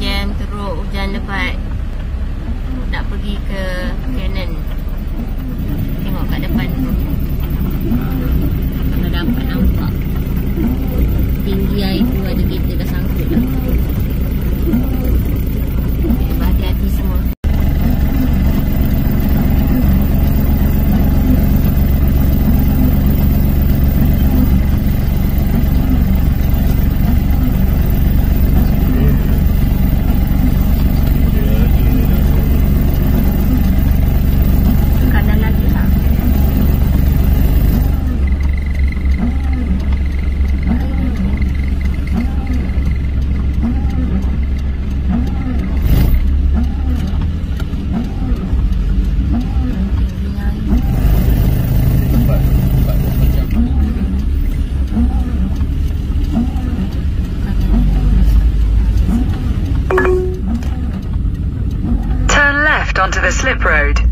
jam teruk, hujan lebat. Nak pergi ke Canon. Tengok kat depan tu. Kalau dapat nampak tinggi air tu, ada kereta dah sangkut lah. Hati-hati semua. Onto the slip road.